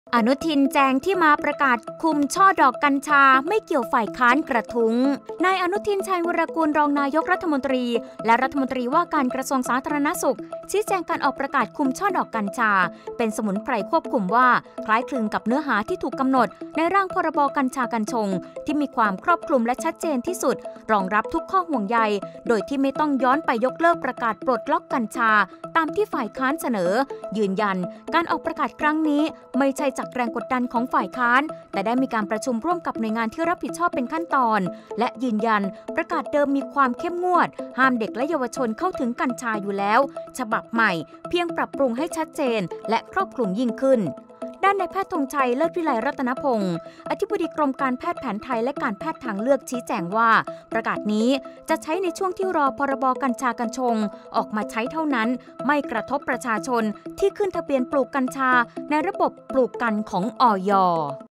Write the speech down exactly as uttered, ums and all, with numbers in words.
อนุทินแจงที่มาประกาศคุมช่อดอกกัญชาไม่เกี่ยวฝ่ายค้านกระทุ้งนายอนุทินชัยวรกูลรองนายกรัฐมนตรีและรัฐมนตรีว่าการกระทรวงสาธารณสุขชี้แจงการออกประกาศคุมช่อดอกกัญชาเป็นสมุนไพรควบคุมว่าคล้ายคลึงกับเนื้อหาที่ถูกกำหนดในร่างพรบกัญชากัญชงที่มีความครอบคลุมและชัดเจนที่สุดรองรับทุกข้อห่วงใยโดยที่ไม่ต้องย้อนไปยกเลิกประกาศปลดล็อกกัญชาตามที่ฝ่ายค้านเสนอยืนยันการออกประกาศครั้งนี้ไม่ใช่จากแรงกดดันของฝ่ายค้านแต่ได้มีการประชุมร่วมกับหน่วยงานที่รับผิดชอบเป็นขั้นตอนและยืนยันประกาศเดิมมีความเข้มงวดห้ามเด็กและเยาวชนเข้าถึงกัญชาอยู่แล้วฉบับใหม่เพียงปรับปรุงให้ชัดเจนและครอบคลุมยิ่งขึ้นด้านนายแพทย์ธงชัยเลิศวิไลรัตนพงศ์อธิบดีกรมการแพทย์แผนไทยและการแพทย์ทางเลือกชี้แจงว่าประกาศนี้จะใช้ในช่วงที่รอพรบกัญชากัญชงออกมาใช้เท่านั้นไม่กระทบประชาชนที่ขึ้นทะเบียนปลูกกัญชาในระบบปลูกกันของอย